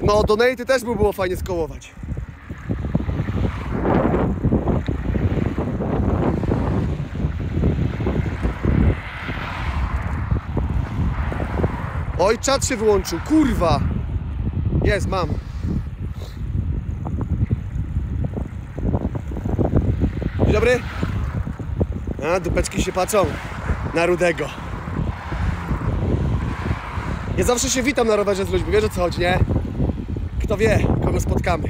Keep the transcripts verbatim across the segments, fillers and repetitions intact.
No, donaty też by było fajnie skołować. Oj, czat się wyłączył, kurwa! Jest, mam. Dzień dobry. A, dupeczki się patrzą na Rudego. Ja zawsze się witam na rowerze z ludźmi, wiesz o co chodzi, nie? Kto wie, kogo spotkamy.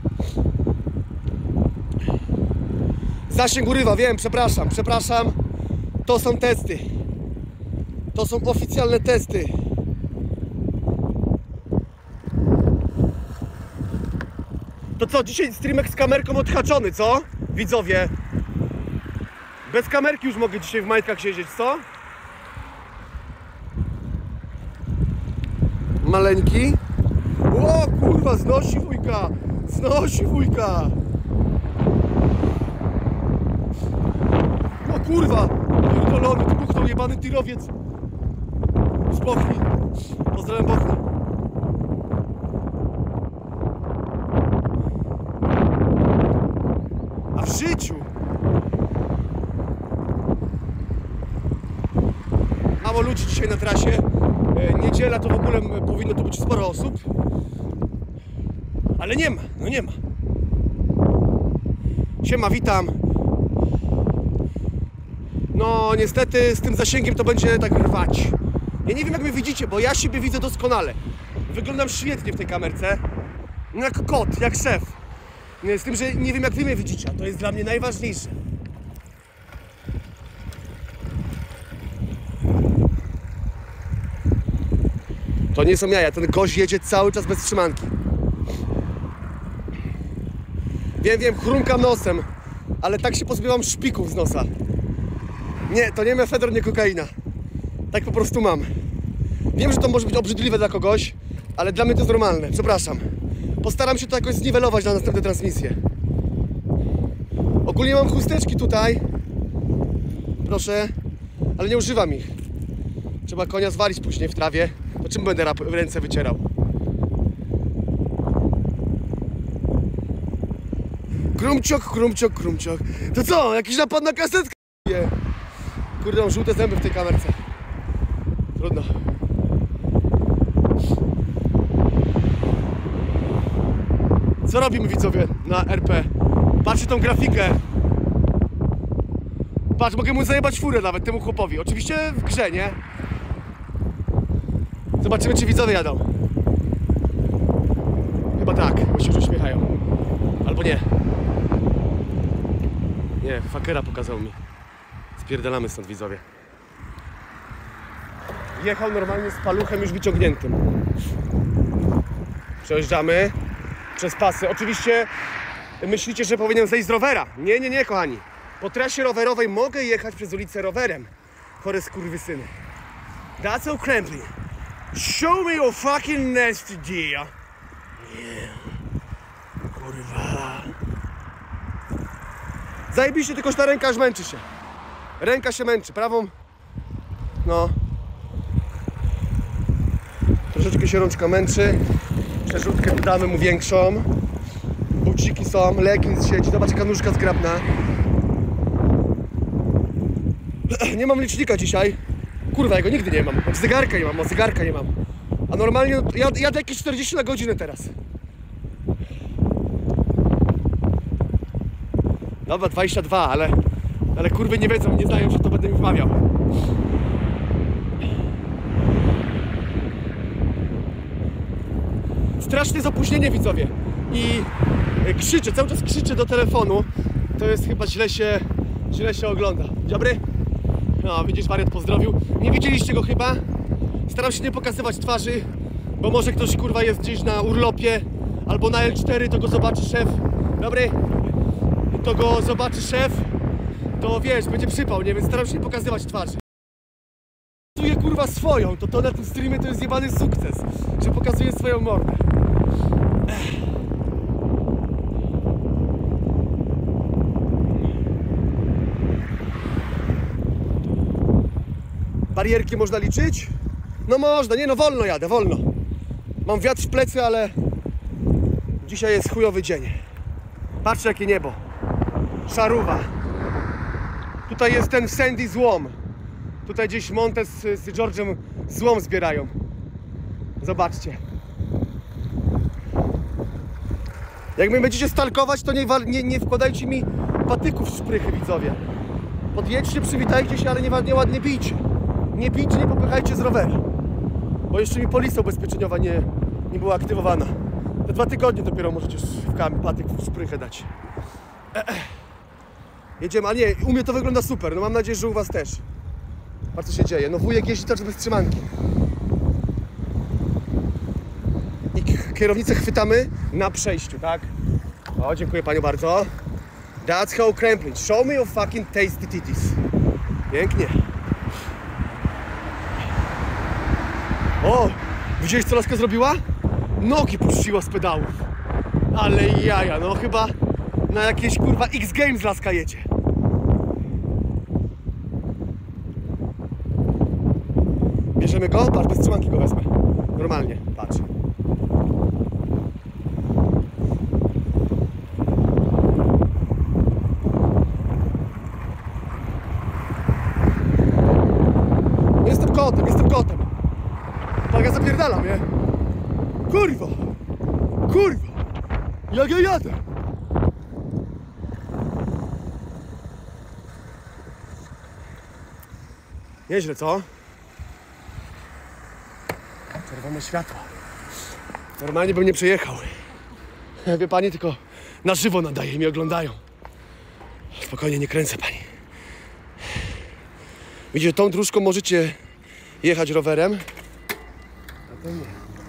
Zasięg urywa, wiem, przepraszam, przepraszam. To są testy. To są oficjalne testy. To co, dzisiaj streamek z kamerką odhaczony, co? Widzowie. Bez kamerki już mogę dzisiaj w majtkach siedzieć, co? Maleńki. O kurwa, znosi wujka. Znosi wujka. O kurwa. Pierdolony, tu buchnął jebany tirowiec. Z Bochni. Pozdrawiam Bochni. A w życiu mało ludzi dzisiaj na trasie. Niedziela to w ogóle powinno tu być sporo osób. Ale nie ma, no nie ma. Siema, witam. No niestety z tym zasięgiem to będzie tak rwać. Ja nie wiem jak mnie widzicie, bo ja siebie widzę doskonale. Wyglądam świetnie w tej kamerce. Jak kot, jak szef. Z tym, że nie wiem jak wy mnie widzicie, a to jest dla mnie najważniejsze. To nie są jaja, ten gość jedzie cały czas bez trzymanki. Wiem, wiem, chrumkam nosem, ale tak się pozbywam szpików z nosa. Nie, to nie mefedron, nie kokaina. Tak po prostu mam. Wiem, że to może być obrzydliwe dla kogoś, ale dla mnie to jest normalne, przepraszam. Postaram się to jakoś zniwelować na następne transmisje. Ogólnie mam chusteczki tutaj. Proszę, ale nie używam ich. Trzeba konia zwalić później w trawie. To czym będę ręce wycierał? Krumciok, krumciok, krumciok. To co? Jakiś napad na kasetkę? Kurde, mam żółte zęby w tej kamerce. Trudno. Co robimy, widzowie, na R P? Patrzcie tą grafikę. Patrz, mogę mu zajebać furę nawet, temu chłopowi. Oczywiście w grze, nie? Zobaczymy, czy widzowie jadą. Chyba tak, bo się już uśmiechają. Albo nie. Nie, fakera pokazał mi. Spierdalamy stąd, widzowie. Jechał normalnie z paluchem już wyciągniętym. Przejeżdżamy przez pasy. Oczywiście myślicie, że powinienem zejść z rowera. Nie, nie, nie, kochani. Po trasie rowerowej mogę jechać przez ulicę rowerem. Chore skurwysyny. That's so crampy. Show me your fucking nasty dear. Yeah. Kurwa. Zajebiście, tylko ta ręka aż męczy się. Ręka się męczy, prawą. No. Troszeczkę się rączka męczy. Przerzutkę damy mu większą. Buciki są, leggings siedzi. Zobacz, jaka nóżka zgrabna. Nie mam licznika dzisiaj. Kurwa, ja go nigdy nie mam. Zegarka nie mam, o zegarka nie mam. A normalnie jad, jadę jakieś czterdzieści na godzinę teraz. Dobra, dwadzieścia dwa, ale... Ale kurwy nie wiedzą, nie znają, że to będę im wmawiał. Straszne opóźnienie, widzowie. I krzyczę, cały czas krzyczę do telefonu. To jest chyba źle się... źle się ogląda. Dzień dobry. No, widzisz, wariat pozdrowił. Nie widzieliście go chyba? Staram się nie pokazywać twarzy, bo może ktoś kurwa jest gdzieś na urlopie albo na L cztery, to go zobaczy szef. Dobry. To go zobaczy szef, to wiesz, będzie przypał, nie? Więc staram się nie pokazywać twarzy. Pokazuję kurwa swoją, to to na tym streamie to jest jebany sukces, że pokazuję swoją mordę. Ech. Barierki można liczyć? No można, nie no, wolno jadę, wolno. Mam wiatr w plecy, ale Dzisiaj jest chujowy dzień. Patrzcie jakie niebo. Szaruwa. Tutaj jest ten Sandy złom. Tutaj gdzieś Montez z, z George'em złom zbierają. Zobaczcie. Jak mnie będziecie stalkować, to nie, nie, nie wkładajcie mi patyków w szprychy, widzowie. Podjedźcie, przywitajcie się, ale nie, nie ładnie bijcie. Nie bijcie, nie popychajcie z rowera. Bo jeszcze mi polisa ubezpieczeniowa nie, nie była aktywowana. Te dwa tygodnie dopiero możecie szybkami patyk w szprychę dać. E -e. Jedziemy, a nie, u mnie to wygląda super. No mam nadzieję, że u was też. Patrz co się dzieje. No wujek jeździ też bez trzymanki. I kierownicę chwytamy na przejściu, tak? O, dziękuję paniu bardzo. That's how Kremlin. Show me your fucking tasty titties. Pięknie. O, widziałeś co laska zrobiła? Nogi puściła z pedałów. Ale jaja, no chyba na jakieś kurwa X Games laska jedzie. Bierzemy go? Patrz, bez trzymanki go wezmę. Normalnie, patrz. Jestem kotem, jestem kotem. Tak ja zapierdalam, nie? Kurwa! Kurwa! Jak ja jadę! Nieźle, co? Czerwone światło. Normalnie bym nie przejechał. Wie pani, tylko na żywo nadaje i mnie oglądają. Spokojnie, nie kręcę pani. Widzicie, tą dróżką możecie jechać rowerem. A to nie.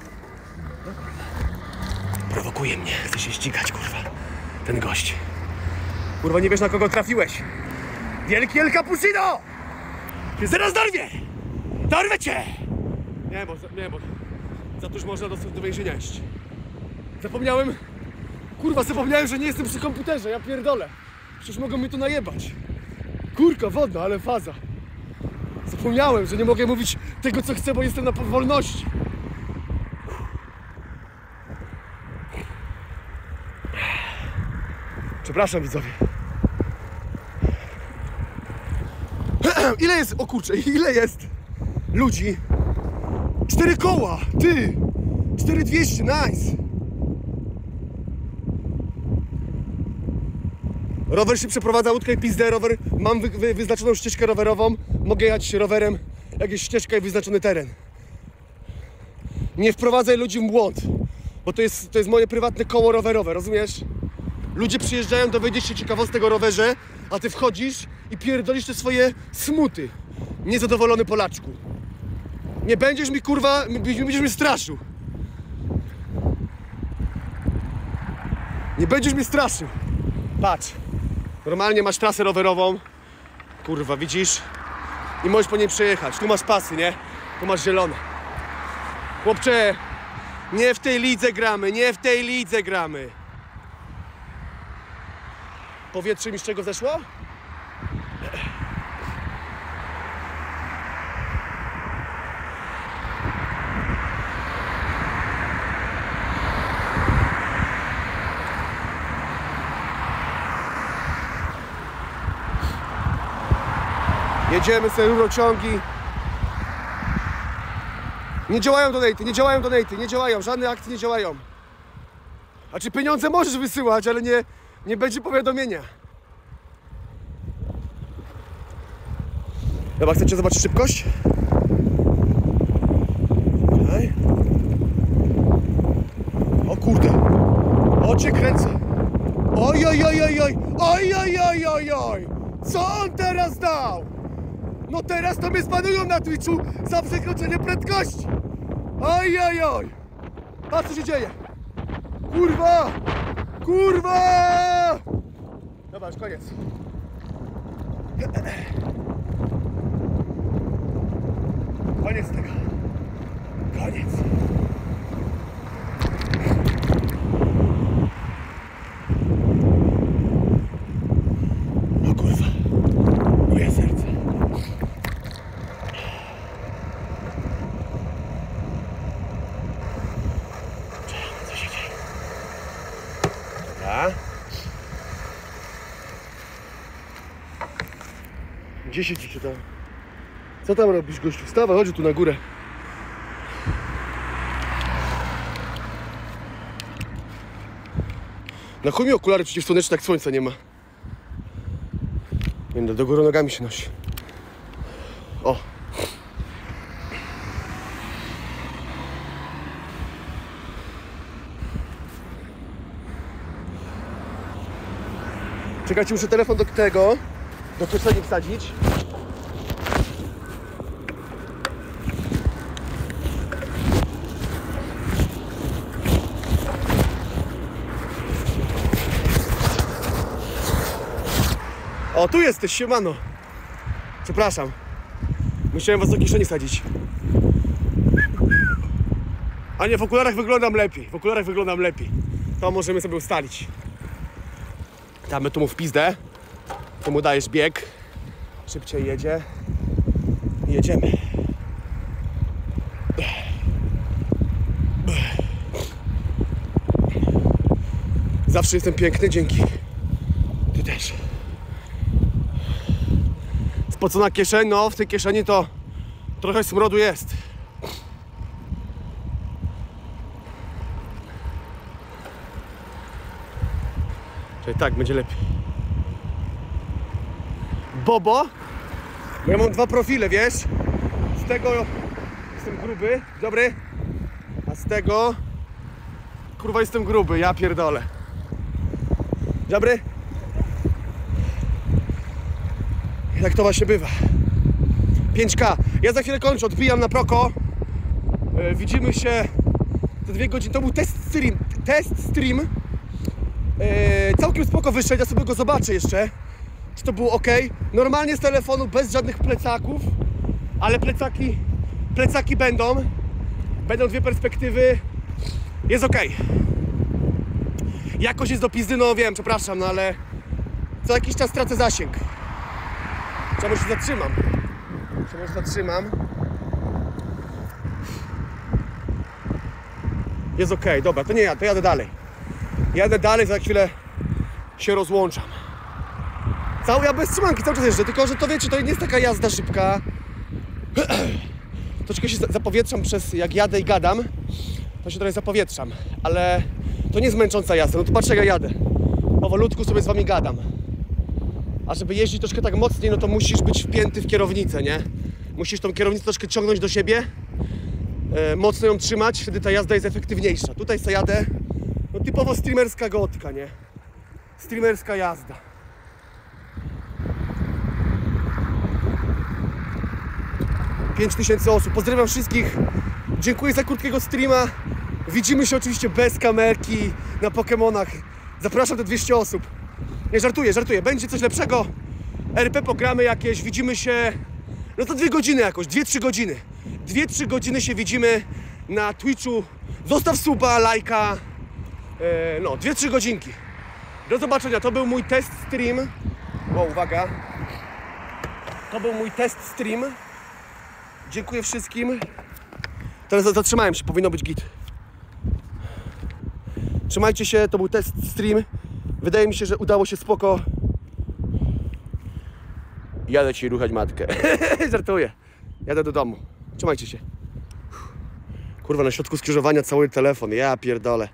Prowokuje mnie, chce się ścigać, kurwa. Ten gość. Kurwa, nie wiesz na kogo trafiłeś. Wielki El Cappuccino! Cię zaraz dorwie! Dorwę cię! Nie, bo, nie, bo za to już można do, do więzienia iść. Zapomniałem... Kurwa, zapomniałem, że nie jestem przy komputerze, ja pierdolę. Przecież mogą mi tu najebać. Kurka wodna, ale faza. Zapomniałem, że nie mogę mówić tego, co chcę, bo jestem na wolności. Przepraszam, widzowie. Ile jest, o kurczę, ile jest ludzi? Cztery koła, ty! cztery dwieście, nice! Rower się przeprowadza, łódkę i pizdę, rower, mam wy, wy, wyznaczoną ścieżkę rowerową, mogę jechać rowerem, jak jest ścieżka i wyznaczony teren. Nie wprowadzaj ludzi w błąd, bo to jest, to jest moje prywatne koło rowerowe, rozumiesz? Ludzie przyjeżdżają dowiedzieć się ciekawostek o rowerze, a ty wchodzisz i pierdolisz te swoje smuty. Niezadowolony Polaczku. Nie będziesz mi kurwa, nie będziesz mi straszył. Nie będziesz mi straszył. Patrz. Normalnie masz trasę rowerową. Kurwa, widzisz? I możesz po niej przejechać. Tu masz pasy, nie? Tu masz zielone. Chłopcze, nie w tej lidze gramy, nie w tej lidze gramy. Powietrze mi z czego zeszło? Jedziemy sobie rurociągi. Nie działają donaty, nie działają donaty, nie działają, żadne akcje nie działają. A czy pieniądze możesz wysyłać, ale nie, nie będzie powiadomienia. Dobra, chcecie zobaczyć szybkość? Okay. O kurde. O cię kręcę. Oj, oj, oj, oj, oj, oj, oj, oj, oj, oj. Co on teraz dał? No teraz to mnie zbanują na Twitchu za przekroczenie prędkości. Oj, oj, oj. Patrz co się dzieje. Kurwa. Kurwa. Dobra, już koniec. Koniec tego. Koniec. O kurwa. Moje serce. Co się dzieje? Dobra. Gdzie siedzicie tam? Co tam robisz, gościu? Wstawaj, chodź tu na górę. Na chuj mi okulary, przecież słoneczne, jak słońca nie ma. Nie no, do góry nogami się nosi. O. Czekajcie, muszę telefon do tego, do kieszeni wsadzić. O, tu jesteś, siemano. Przepraszam. Musiałem was do kieszeni sadzić. A nie, w okularach wyglądam lepiej. W okularach wyglądam lepiej. To możemy sobie ustalić. Damy tu mu w pizdę. Tu mu dajesz bieg. Szybciej jedzie. I jedziemy. Zawsze jestem piękny, dzięki. Ty też. Spocona kieszeń, no w tej kieszeni to trochę smrodu jest. Czyli tak, będzie lepiej. Bobo, bo ja mam dwa profile, wiesz? Z tego jestem gruby, dobry, a z tego kurwa jestem gruby, ja pierdolę. Dobry? Jak to właśnie bywa. pięć K. Ja za chwilę kończę, odbijam na Proko. Yy, widzimy się za dwie godziny. To był test stream. Test stream. Yy, całkiem spoko wyszedł, ja sobie go zobaczę jeszcze. Czy to było ok. Normalnie z telefonu, bez żadnych plecaków. Ale plecaki, plecaki będą. Będą dwie perspektywy. Jest ok. Jakoś jest do pizdy, no wiem, przepraszam, no ale co jakiś czas tracę zasięg. Czemu się zatrzymam? Czemu się zatrzymam? Jest ok, dobra, to nie ja, to jadę dalej. Jadę dalej, za chwilę się rozłączam. Cały ja bez trzymanki cały czas jeżdżę, tylko że to wiecie, to nie jest taka jazda szybka. Troszkę się zapowietrzam przez, jak jadę i gadam, to się trochę zapowietrzam, ale to nie jest męcząca jazda, no to patrzę jak ja jadę. Powolutku sobie z wami gadam. A żeby jeździć troszkę tak mocniej, no to musisz być wpięty w kierownicę, nie? Musisz tą kierownicę troszkę ciągnąć do siebie, e, mocno ją trzymać, wtedy ta jazda jest efektywniejsza. Tutaj sobie jadę, no typowo streamerska gotka, nie? Streamerska jazda. pięć tysięcy osób, pozdrawiam wszystkich, dziękuję za krótkiego streama. Widzimy się oczywiście bez kamerki na Pokemonach. Zapraszam do dwieście osób. Nie, żartuję, żartuję. Będzie coś lepszego. R P pogramy jakieś, widzimy się. No to dwie godziny jakoś, dwie, trzy godziny. Dwie, trzy godziny się widzimy na Twitchu. Zostaw suba, lajka. E, no, dwie, trzy godzinki. Do zobaczenia. To był mój test stream. O, uwaga. To był mój test stream. Dziękuję wszystkim. Teraz zatrzymałem się, powinno być git. Trzymajcie się, to był test stream. Wydaje mi się, że udało się spoko. Jadę ci ruchać matkę. Żartuję. Jadę do domu. Trzymajcie się. Kurwa, na środku skrzyżowania cały telefon. Ja pierdolę.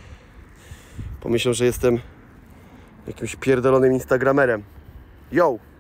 Pomyślę, że jestem jakimś pierdolonym instagramerem. Yo!